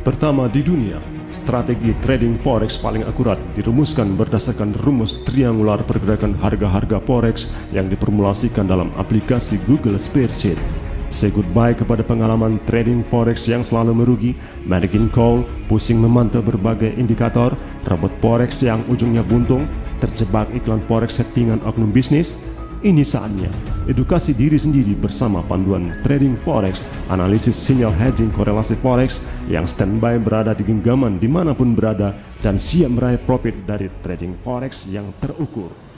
Pertama di dunia, strategi trading forex paling akurat dirumuskan berdasarkan rumus triangular pergerakan harga-harga forex yang diformulasikan dalam aplikasi Google Spreadsheet. Say goodbye kepada pengalaman trading forex yang selalu merugi, margin call, pusing memantau berbagai indikator, robot forex yang ujungnya buntung, terjebak iklan forex settingan oknum bisnis. Ini saatnya edukasi diri sendiri bersama panduan trading forex, analisis sinyal hedging korelasi forex yang standby berada di genggaman dimanapun berada dan siap meraih profit dari trading forex yang terukur.